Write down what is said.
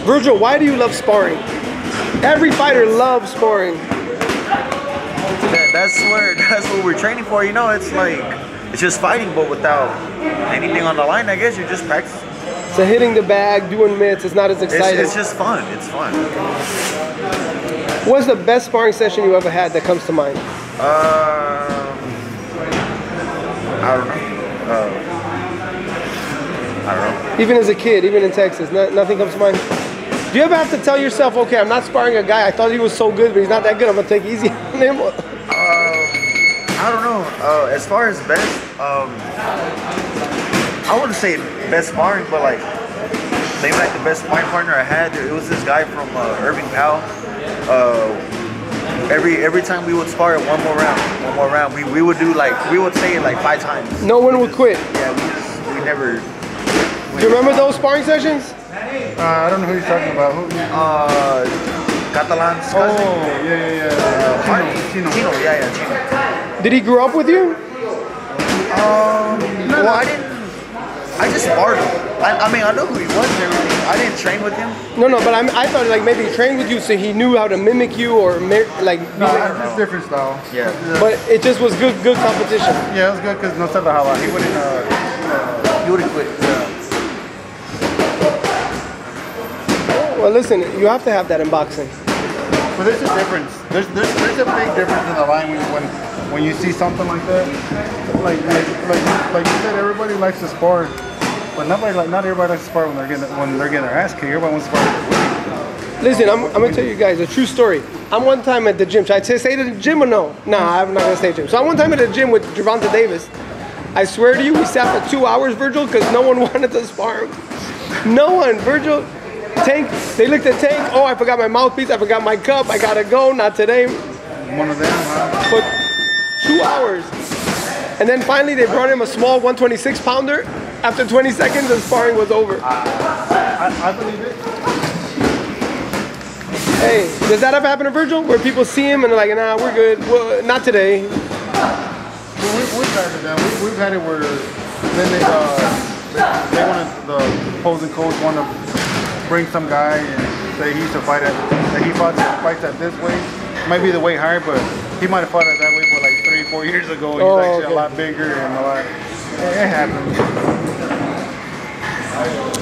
Vergil, why do you love sparring? Every fighter loves sparring. That's what we're training for. You know, it's like it's just fighting, but without anything on the line. I guess you're just practicing. So hitting the bag, doing mitts, it's not as exciting. It's just fun. It's fun. What's the best sparring session you ever had that comes to mind? I don't know. Even as a kid, even in Texas, nothing comes to mind? Do you ever have to tell yourself, okay, I'm not sparring a guy, I thought he was so good, but he's not that good, I'm going to take it easy on him? I don't know. As far as best, I wouldn't say best sparring, but like, maybe like the best sparring partner I had, it was this guy from Irving Powell. Every time we would spar one more round, we would do like, we would say it like 5 times. No one would quit? Yeah, we never. Do you remember those sparring sessions? I don't know who you're talking about. Catalan's cousin. Oh, yeah. Chino. Chino. Did he grow up with you? No, I just sparred him. I mean, I know who he was and everything. I didn't train with him. No, but I thought like maybe he trained with you so he knew how to mimic you or like. No, it's different style. Yeah. But it just was good competition. Yeah, it was good because no sabe how he wouldn't quit. Well, listen, you have to have that in boxing. But there's a difference. There's a big difference in the line when you see something like that. Like you said, everybody likes to spar, but not everybody likes to spar when they're getting their ass kicked. Everybody wants to spar. Listen, I'm gonna tell you guys a true story. I'm one time at the gym. Should I say the gym or no? Nah, I'm not gonna say gym. So I'm one time at the gym with Gervonta Davis. I swear to you, we sat for 2 hours, Vergil, because no one wanted to spar him. No one, Vergil. Tank, they looked at Tank, oh, I forgot my mouthpiece, I forgot my cup, I gotta go, not today. One of them, huh? For 2 hours. And then finally they brought him a small 126 pounder. After 20 seconds, the sparring was over. I believe it. Hey, does that ever happen to Vergil? Where people see him and they're like, nah, we're good, well, not today. We've had it down. We've had it where then they wanted, the opposing coach wanted to bring some guy and say he used to fight fights at this weight. Might be the weight higher, but he might have fought at that weight, but like 3 or 4 years ago. He's actually a lot bigger and a lot. It happens.